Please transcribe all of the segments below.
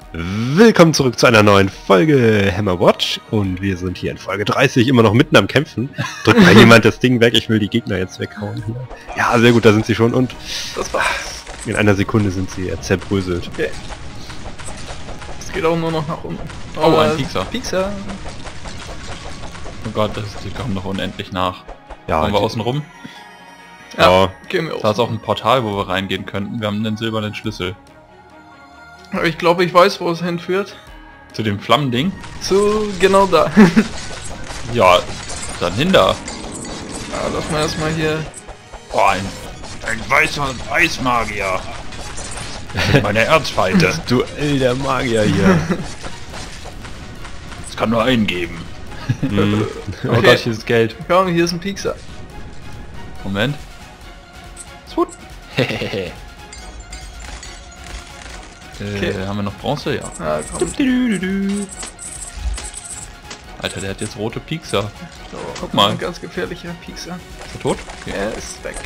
Willkommen zurück zu einer neuen Folge Hammerwatch und wir sind hier in Folge 30 immer noch mitten am Kämpfen. Drückt mal jemand das Ding weg, ich will die Gegner jetzt weghauen hier. Ja, sehr gut, da sind sie schon und das war's. In einer Sekunde sind sie zerbröselt. Okay. Es geht auch nur noch nach unten. Oh, ein Piekser. Piekser. Oh Gott, die kommen noch unendlich nach. Ja, Wollen wir außen rum? Ja, Gehen wir Da ist auch ein Portal, wo wir reingehen könnten. Wir haben einen silbernen Schlüssel. Aber ich glaube, ich weiß, wo es hinführt. Zu dem Flammending? Zu genau da. Ja, dann hin da. Ja, lass mal erstmal hier. Oh, ein weißer Eismagier. Meine Erzfeinde. das Duell der Magier hier. Es kann nur einen geben. Oh Okay. Gott, hier ist Geld. Komm, hier ist ein Piekser. Moment. Swut. Okay. Haben wir noch Bronze? Ja. Ja, komm. Alter, der hat jetzt rote Piekser. So, Guck mal. ein ganz gefährlicher Piekser. Ist er tot? Okay. Er ist weg.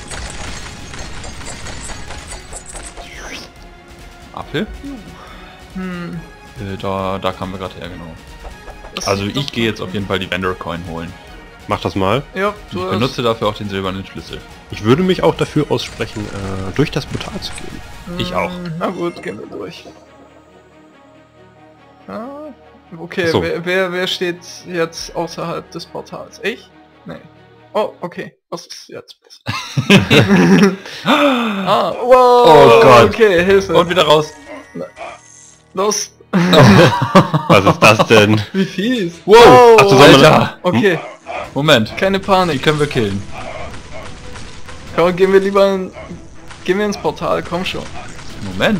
Apfel? Hm. Da kamen wir gerade her, genau. das Also ist doch ich gehe jetzt auf jeden Fall die Vendor Coin holen. Mach das mal. Ja, Ich du hast... benutze dafür auch den silbernen Schlüssel. Ich würde mich auch dafür aussprechen, durch das Portal zu gehen. Ich auch. Na gut, gehen wir durch. Ah, okay, Ach so. wer steht jetzt außerhalb des Portals? Ich? Nee. Oh, okay. Was ist jetzt passiert? Ah, wow, Oh Gott. okay, Hilfe. Und wieder raus. Los. Was ist das denn? Wie fies. Wow. Ach so, soll man- Alter. Okay, Moment. keine Die Panik. können wir killen. Komm, gehen wir lieber gehen wir ins Portal, komm schon. Moment.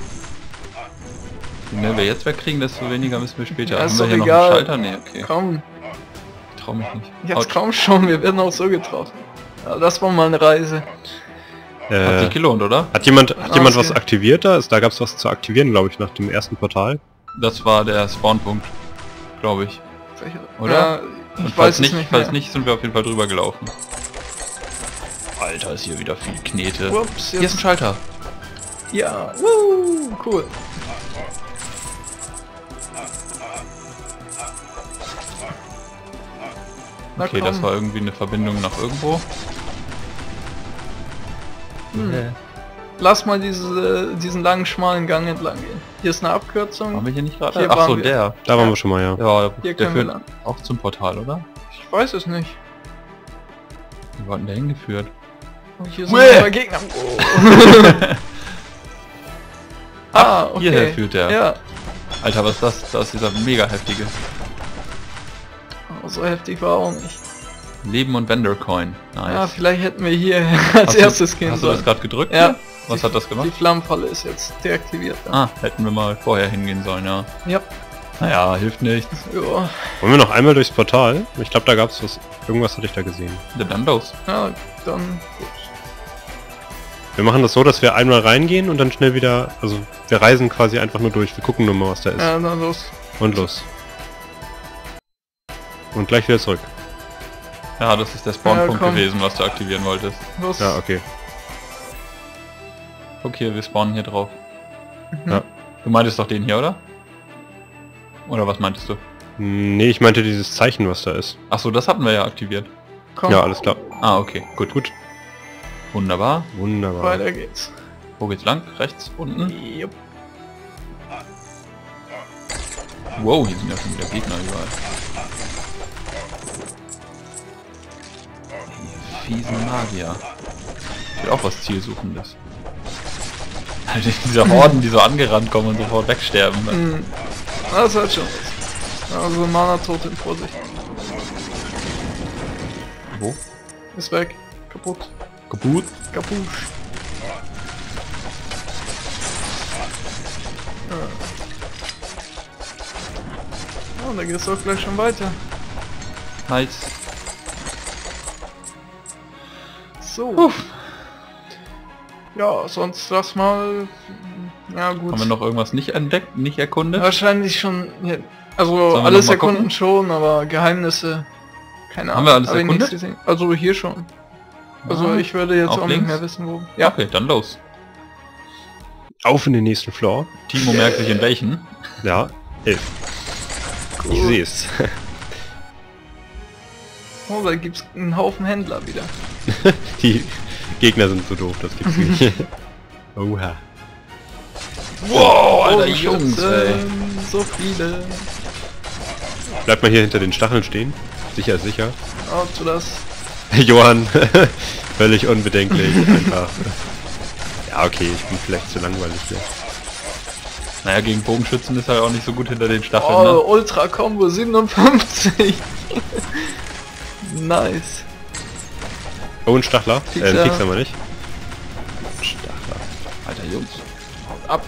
Je mehr wir jetzt wegkriegen, desto weniger müssen wir später. Ja, Haben ist wir doch hier noch egal. einen Schalter? Nee, okay. Komm, Ich trau mich nicht. jetzt Autsch. komm schon, wir werden auch so getroffen. Ja, das war mal eine Reise. Hat sich gelohnt, oder? Hat jemand Okay. was aktiviert da? Da gab es was zu aktivieren, glaube ich, nach dem ersten Portal. Das war der Spawnpunkt, glaube ich. Oder? Ja, Und ich weiß es nicht, nicht falls mehr. nicht, sind wir auf jeden Fall drüber gelaufen. Alter, ist hier wieder viel Knete. Ups, Hier ist ein Schalter. Ja, cool. Na Okay, komm. das war irgendwie eine Verbindung nach irgendwo. Lass mal diesen langen, schmalen Gang entlang gehen. Hier ist eine Abkürzung. Waren wir hier nicht gerade? Hier Ach so, waren wir. der. Da waren wir schon mal, ja. Ja, Hier der können wir führt lang. auch zum Portal, oder? Ich weiß es nicht. Wir wurden da hingeführt. Oh, hier sind Mäh. zwei Gegner. Oh. Ah, okay. Hierher führt der. Ja. Alter, was ist das? Da ist dieser mega heftige. Oh, so heftig war auch nicht. Leben und Vendor Coin. Nice. Ja, vielleicht hätten wir hier als erstes gehen Hast du das sollen. gerade gedrückt? Ja. Was hat das Die gemacht? Flammenfalle ist jetzt deaktiviert. Ah, hätten wir mal vorher hingehen sollen, ja. Ja. Naja, hilft nichts. Ja. Wollen wir noch einmal durchs Portal? Ich glaube, da gab es was. Irgendwas hatte ich da gesehen. Dann los. Ja, dann gut. Wir machen das so, dass wir einmal reingehen und dann schnell wieder... Also, wir reisen quasi einfach nur durch. Wir gucken nur mal, was da ist. Ja, dann los. Und los. Und gleich wieder zurück. Ja, das ist der Spawnpunkt komm. gewesen, was du aktivieren wolltest. Los. Ja, okay. Okay, wir spawnen hier drauf. Ja. Du meintest doch den hier, oder? Oder was meintest du? Nee, ich meinte dieses Zeichen, was da ist. Ach so, das hatten wir ja aktiviert. Komm, Ja, alles klar. Ah, okay, gut. Gut. Wunderbar. Wunderbar. weiter geht's. Wo geht's lang? Rechts? Unten? Jupp. Wow, hier sind ja schon wieder Gegner überall. Die fiesen Magier. Ich will auch was Zielsuchendes. Alter, diese Horden, die so angerannt kommen und sofort wegsterben. Hm. Das hat schon was. Also Mana-Totem, Vorsicht. Wo? Ist weg. Kaputt. Kaputt? Kapusch. Ja. Oh, da geht's auch gleich schon weiter. Nice. So. Ja, sonst lass mal... Ja gut. Haben wir noch irgendwas nicht entdeckt, nicht erkundet? Wahrscheinlich schon... Ja, also Sollen wir alles noch mal erkunden gucken? schon, aber Geheimnisse... Keine Haben Ahnung. wir alles hab ich nichts erkundet? gesehen. Also hier schon. Also Ah, ich würde jetzt auf auch nicht links? mehr wissen, wo... Ja. Okay, dann los. Auf in den nächsten Floor. Timo merkt sich in welchen. Ja, 11. Ich sehe es. Oh, da gibt's einen Haufen Händler wieder. Die Gegner sind so doof, das gibt's nicht. Oha. Wow, Alter, Bogenschützen, Jungs, ey. so viele. Bleibt mal hier hinter den Stacheln stehen. Sicher ist sicher. Oh, tu das. Johann, völlig unbedenklich. Einfach. Ja, okay, ich bin vielleicht zu langweilig hier. Naja, gegen Bogenschützen ist er auch nicht so gut hinter den Stacheln, Oh, ne? Ultra Combo 57. Nice. Oh, ein Stachler. Pixar. Ein Pixar mal nicht. Stachler. Alter, Jungs. Haut ab.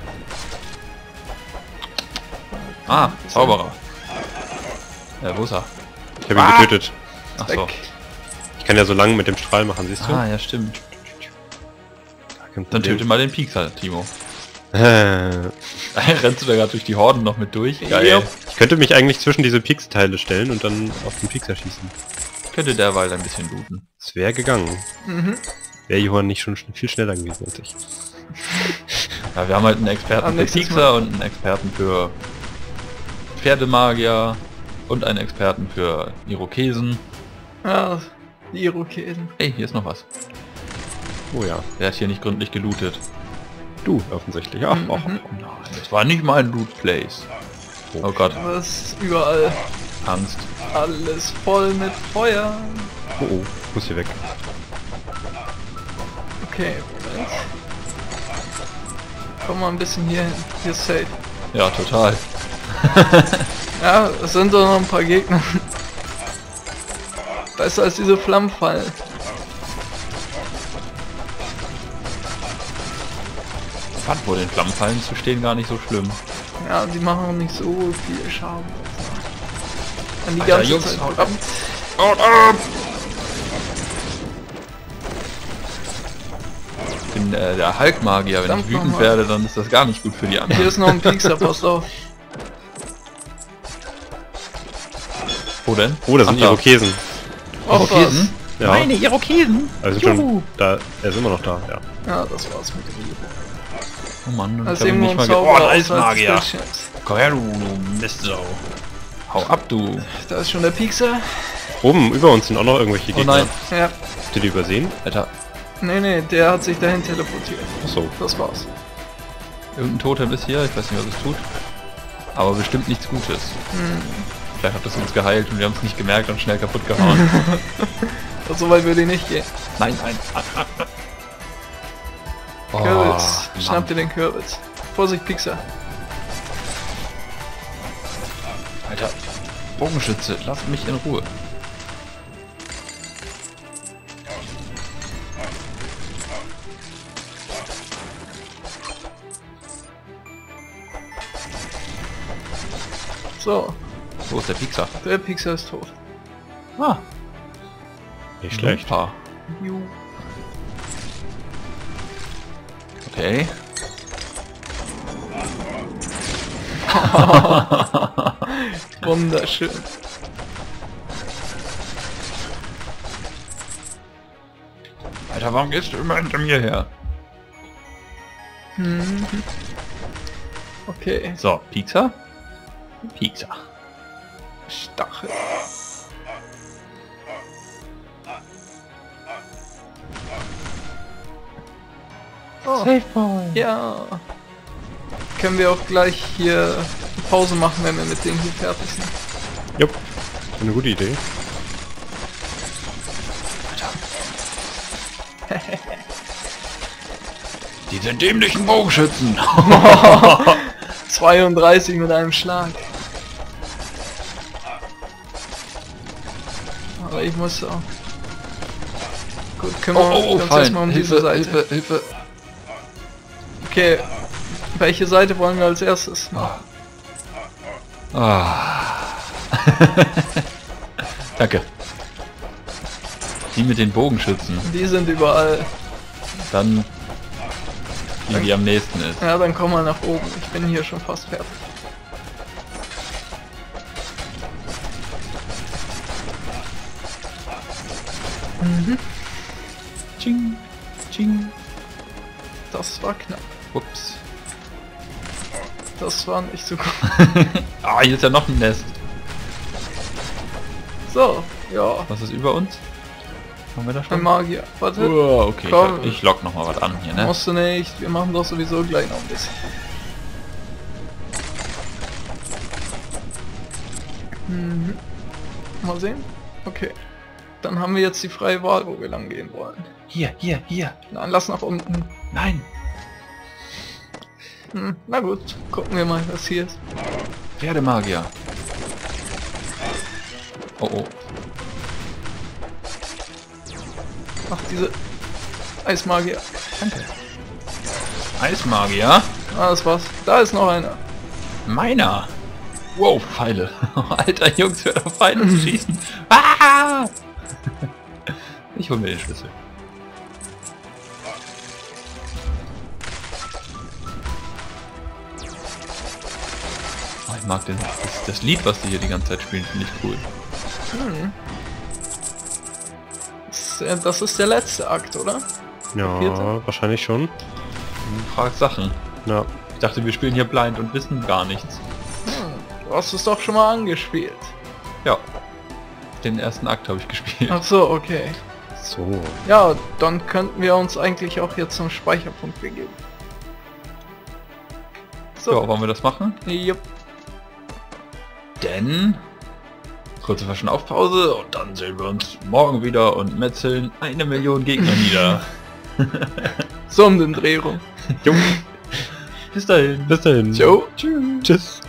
Ah, Zauberer. Wo ist er? Ich habe ihn getötet. Ach so. Weg. Ich kann ja so lang mit dem Strahl machen, siehst du? Ah, ja, stimmt. Gar kein Dann Problem. töte mal den Piekser, Timo. Äh, Rennst du da gerade durch die Horden noch mit durch? Geil. Ja. Ich könnte mich eigentlich zwischen diese Pix-Teile stellen und dann auf den Pixar schießen. Könnte derweil ein bisschen looten. Es wäre gegangen. Mhm. Wäre Johann nicht schon viel schneller gewesen als ich. Ja, wir haben halt einen Experten Am für nächsten Piekser und einen Experten für Pferdemagier und einen Experten für Irokesen. Ja, die Irokesen. Ey, hier ist noch was. Oh ja. Wer hat hier nicht gründlich gelootet? Du, offensichtlich. Ach, ach, Nein, das war nicht mein Loot Place. Oh Gott, Das ist überall Angst. alles voll mit Feuer. oh, oh, muss hier weg. Okay, Moment. Komm mal ein bisschen hier hin. Hier ist safe. Ja, total. Ja, es sind doch noch ein paar Gegner. Besser als diese Flammenfallen. Ich fand wohl den Flammenfallen zu stehen gar nicht so schlimm. Ja, die machen auch nicht so viel Schaden. An die Alter, ganze Jungs, Zeit haut ab. Haut ab! Ich bin der Hulk-Magier. Wenn ich Verdammt wütend nochmal. werde, dann ist das gar nicht gut für die Hier anderen. ist noch ein Piekser, pass auf. Wo denn? Oh, da sind Ach, da. Irokesen. Irokesen? Ja. Meine Irokesen! Also schon da. Er ist immer noch da, ja. Ja, das war's mit dem Iro. Oh Mann, Da ich ist hab ihn irgendwo nicht ein mal Zauberer Oh, ein außerhalb des Eismagier! Bildschirms. Komm her, du Mistsau! Hau ab, du! Da ist schon der Piekser. Oben über uns sind auch noch irgendwelche Oh Gegner. nein! Ja. Habt ihr die übersehen? Alter, Nee, der hat sich dahin teleportiert. Achso. Das war's. irgendein Totem ist hier, ich weiß nicht, was es tut. Aber bestimmt nichts Gutes. Vielleicht hat das uns geheilt und wir haben es nicht gemerkt und schnell kaputt gehauen. So weit würde ich nicht gehen. Nein, nein! Oh, Kürbis. Mann. Schnapp dir den Kürbis. Vorsicht, Piekser. Alter, Bogenschütze, lass mich in Ruhe. So, Wo ist der Piekser? der Piekser ist tot. Ah, Nicht schlecht. Super. Ju. Okay. Wunderschön. Alter, warum gehst du immer hinter mir her? Okay. So, Piekser? Piekser. Stachel. Oh, ja. Können wir auch gleich hier Pause machen, wenn wir mit denen hier fertig sind. Jupp. Eine gute Idee. Diese dämlichen Bogenschützen! 32 mit einem Schlag. Aber ich muss auch. Gut, kümmern wir uns erstmal um diese Seite. Hilfe! Okay, welche Seite wollen wir als erstes machen? Ah. Danke. Die mit den Bogenschützen. Die sind überall. Dann die, die am nächsten ist. Ja, dann komm mal nach oben. Ich bin hier schon fast fertig. Ching, ching. Das war knapp. Ups. Das war nicht so gut. Ah, hier ist ja noch ein Nest. So, ja. Was ist über uns? Haben wir da Ein schon? Magier. Warte. Oh, okay, Komm. ich lock noch mal was an hier, ne? Musst du nicht. Wir machen doch sowieso gleich noch ein bisschen. Mhm. Mal sehen. Okay. Dann haben wir jetzt die freie Wahl, wo wir lang gehen wollen. Hier. Nein, lass nach unten. Nein. Na gut, gucken wir mal, was hier ist. Pferdemagier. Oh oh. Ach, diese Eismagier. Danke. Eismagier? Ah, das war's. Da ist noch einer. Meiner. Wow, Pfeile. Alter Jungs, hört auf Pfeile zu schießen. Ah! Ich hol mir den Schlüssel. Oh, ich mag das Lied, was die hier die ganze Zeit spielen, finde ich cool. Das ist der letzte Akt, oder? Ja, Vierte? wahrscheinlich schon. Du fragst Sachen. Ja. Ich dachte, wir spielen hier blind und wissen gar nichts. Du hast es doch schon mal angespielt. Ja. Den ersten Akt habe ich gespielt. Ach so, okay. So. Ja, dann könnten wir uns eigentlich auch jetzt zum Speicherpunkt begeben. So. Ja, wollen wir das machen? Jupp. Denn kurze Verschnaufpause und dann sehen wir uns morgen wieder und metzeln 1 Million Gegner nieder. So um den Dreh rum. Jo. Bis dahin. Bis dahin. Ciao. Tschüss.